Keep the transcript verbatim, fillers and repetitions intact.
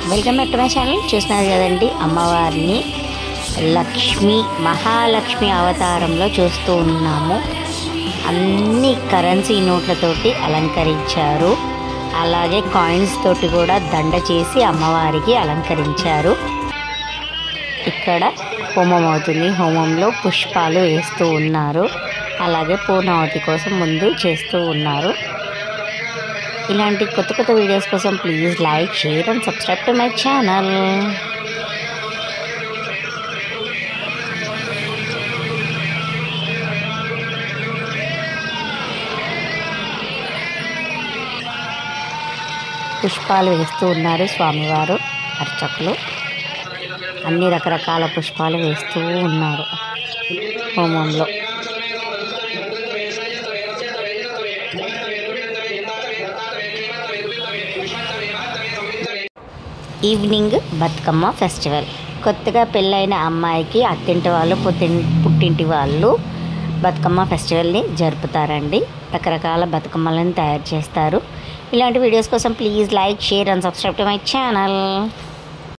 Welcome back to my channel. చూస్తున్నారు కదండి, అమ్మవారిని లక్ష్మి మహాలక్ష్మి అవతారంలో చూస్తూ ఉన్నాము. అన్ని కరెన్సీ నోట్లతోటి అలంకరించారు. అలాగే కాయిన్స్ తోటి కూడా దండ చేసి అమ్మవారికి అలంకరించారు. ఇక్కడ హోమం అవుతుంది. హోమంలో పుష్పాలు వేస్తూ ఉన్నారు. అలాగే పూర్ణావతి కోసం ముందు చేస్తూ ఉన్నారు. ఇలాంటి కొత్త కొత్త వీడియోస్ కోసం please like, share and subscribe to my channel. పుష్పాలు వేస్తూ ఉన్నారు స్వామివారు, అర్చకులు. అన్ని రకరకాల పుష్పాలు వేస్తూ ఉన్నారు హోమంలో. Evening Bathukamma festival. కొత్తగా పెళ్ళైన అమ్మాయికి అత్తింటి వాళ్ళు పుట్టిం పుట్టింటి వాళ్ళు బతుకమ్మ ఫెస్టివల్ని జరుపుతారండి. రకరకాల బతుకమ్మలను తయారు చేస్తారు. ఇలాంటి వీడియోస్ కోసం please like, share and subscribe to my channel.